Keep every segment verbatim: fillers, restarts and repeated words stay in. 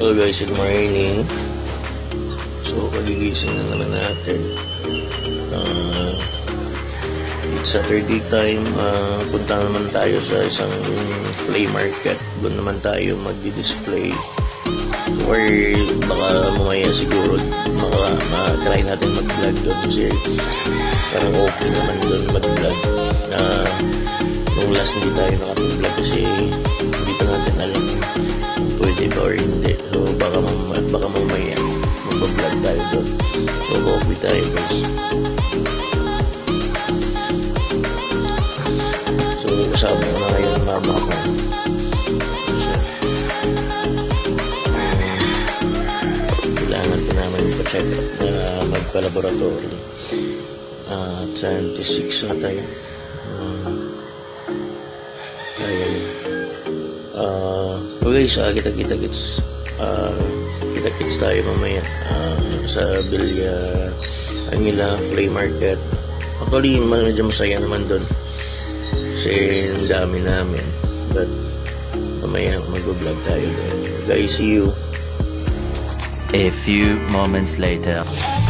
Hello guys, good morning. So, kagigising na naman natin. Uh, it's Saturday time. Uh, punta naman tayo sa isang play market. Doon naman tayo magdi-display. Or baka mamaya siguro maka, ma-try natin mag-vlog doon kasi parang okay naman doon mag-vlog. Uh, nung last hindi tayo nakapag-vlog kasi hindi pa natin alam pwede ba or hindi. So baka, mam baka mamaya mag-vlog tayo doon. So okay tayo guys. So kasama ko na ngayon ang mama ko. Kailangan ko naman ipa-check up na magpa-laboratory. Uh, twenty-six na tayo. Uh, kaya yun. Uh, okay, so kita-kita kits uh, kita-kits tayo mamaya uh, sa Villa Aymila Play Market. Actually, medyo masaya naman doon kasi ang dami namin, but mamaya mag-vlog tayo doon. Guys, see you. A few moments later.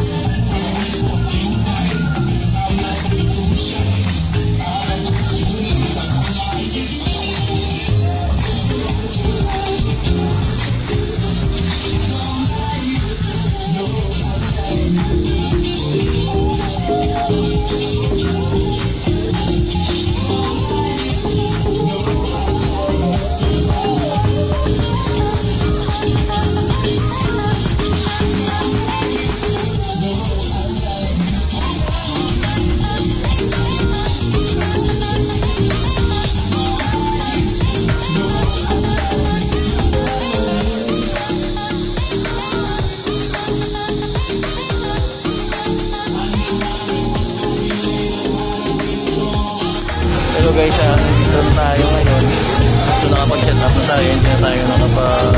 Hello guys, uh, nandito na tayo ngayon. So nakapag-set up na tayo, hindi na tayo nakapag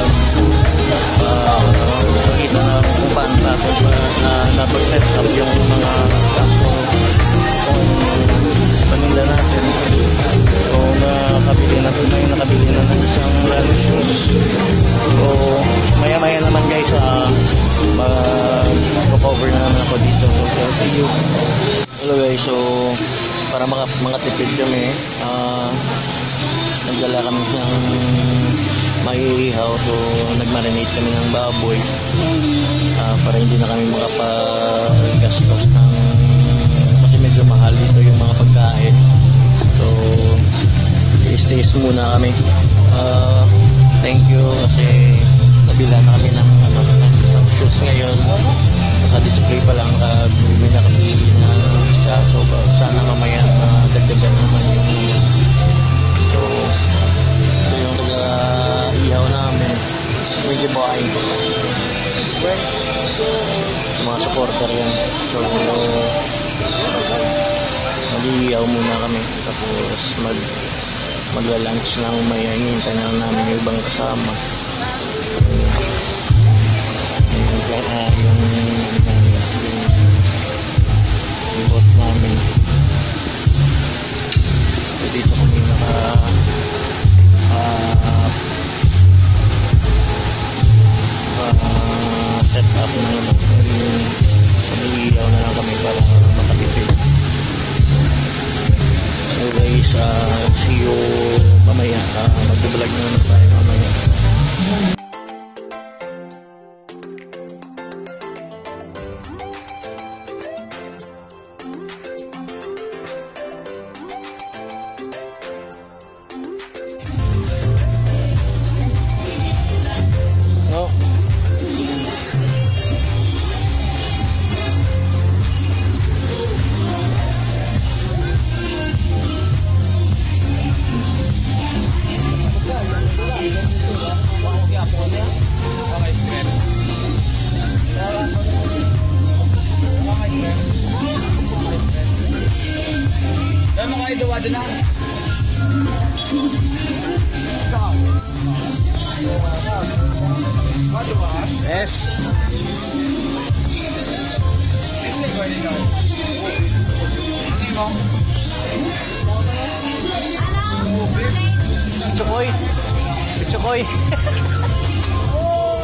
uh, nakita na kung paano natin uh, napag-set up yung mga sakto kung paninda natin. So nakabili na ito na yung nakabili na ng isang running shoes. So maya maya naman guys, uh, mag-cover na naman ako dito. So see you. Hello guys, so para mga, mga tipid kami, uh, nagdala kami ng maiihaw, so nagmarinate kami ng baboy uh, para hindi na kami makapagastos ng, kasi medyo mahal dito yung mga pagkain. So i-stays muna kami. Uh, thank you kasi nabila na kami ng, ano, ng isang shoes ngayon. Naka-display pa lang, kabili na kabili na siya. So sana mamaya madagdagan naman yung so ito yung taga-ihaw namin. Medyo buhay mga supporter yan. So mag-ihaw muna kami tapos mag magla-lunch na mamaya. Hinihintay na namin yung ibang kasama. Yung uh, yung yung bot namin. So dito kami naka uh, uh, set up na naman. Mag-iihaw na lang kami para makatipid. So guys, uh, see you mamaya. Uh, mag-vlog na naman tayo mamaya. Yes. Chokoy. Chokoy.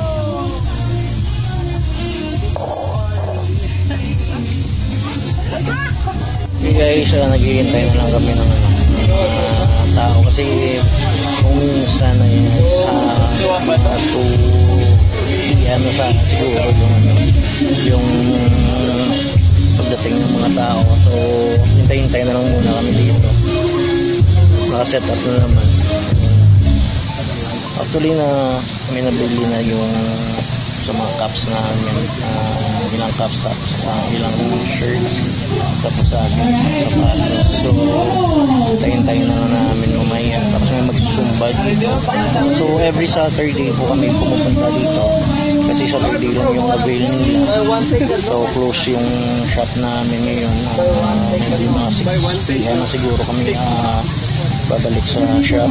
guys, uh, naghihintay na lang kami ng ano, uh, tao kasi kung minsan ay uh, to ano sa siguro yung ano, yung pagdating ng mga tao. So hintay-hintay na lang muna kami dito. Naka-set up na naman. Actually na may nabili na yung sa mga cups namin, uh, ilang cups tapos uh, ilang shirts tapos sa akin sapatos. So tayin-tayin na lang namin mamaya tapos may magsusumba dito. So every Saturday po kami pumupunta dito kasi Saturday lang yung avail nila. So close yung shop namin ngayon, uh, may mga six p m na siguro kami uh, babalik sa shop.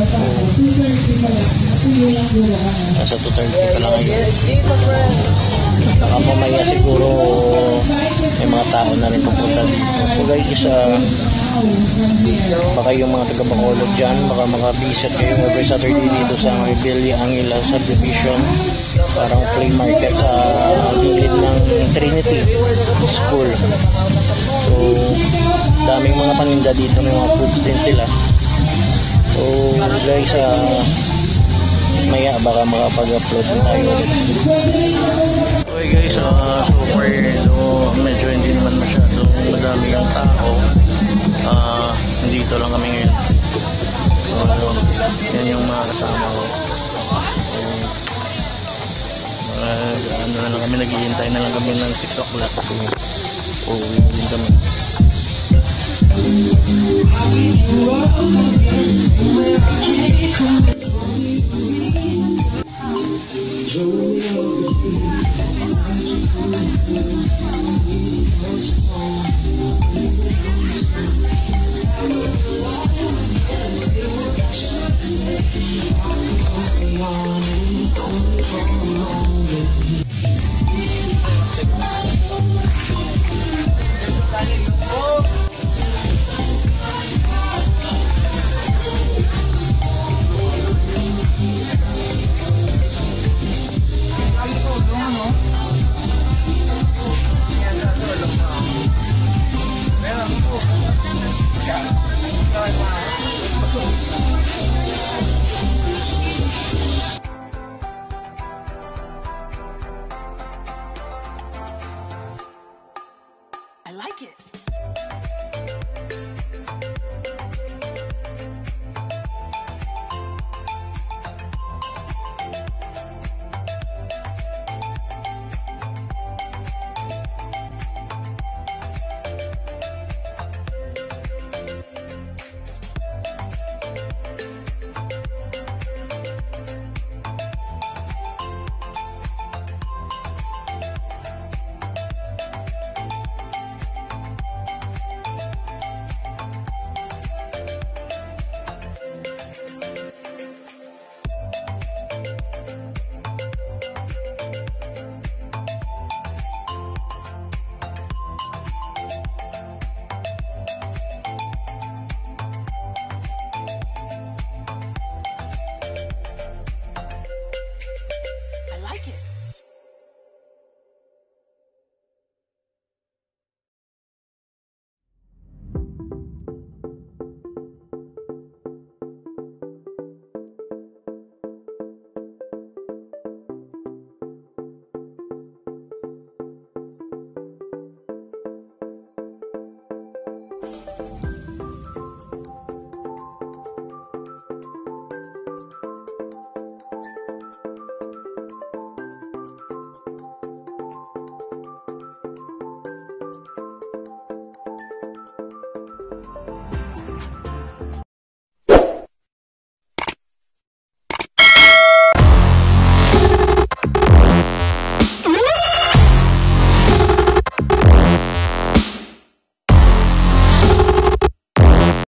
Nasa two thirty pa lang ngayon. Saka mamaya siguro may mga tao na rin pupunta dito. So guys, uh, baka yung mga taga Bacolod dyan, baka makabisit kayo every Saturday dito sa Rebellia Angela Subdivision. Parang flea market sa gilid ng Trinity School. So daming mga paninda dito, may mga fruits din sila. So guys, uh, maya baka makapag-upload din tayo ulit. Okay guys, uh, so far so, medyo hindi naman masyado madami yung tao. Uh, nandito lang kami ngayon. So yan yung mga kasama ko. Uh, ano na lang kami, naghihintay na lang kami ng six o'clock kasi uuwi din kami. I like it.